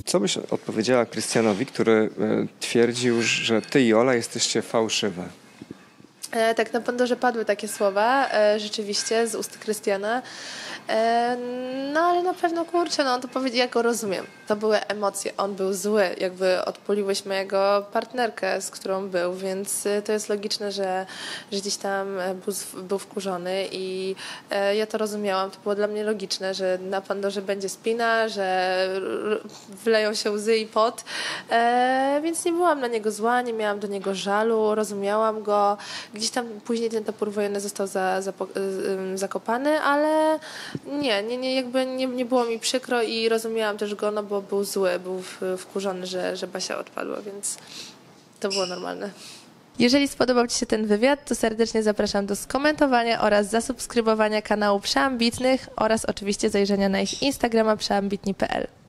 Co byś odpowiedziała Krystianowi, który twierdził, że ty i Ola jesteście fałszywe? Tak, na Pandorze padły takie słowa, rzeczywiście, z ust Krystiana. No ale na pewno, kurczę, no on to powiedział, ja go rozumiem. To były emocje, on był zły, jakby odpuliłyśmy jego partnerkę, z którą był, więc to jest logiczne, że gdzieś tam był wkurzony i ja to rozumiałam. To było dla mnie logiczne, że na Pandorze będzie spina, że wleją się łzy i pot, więc nie byłam na niego zła, nie miałam do niego żalu, rozumiałam go. Gdzieś tam później ten topór wojenny został zakopany, ale nie było mi przykro i rozumiałam też go, no bo był zły, był wkurzony, że Basia odpadła, więc to było normalne. Jeżeli spodobał Ci się ten wywiad, to serdecznie zapraszam do skomentowania oraz zasubskrybowania kanału Przeambitnych oraz oczywiście zajrzenia na ich Instagrama przeambitni.pl.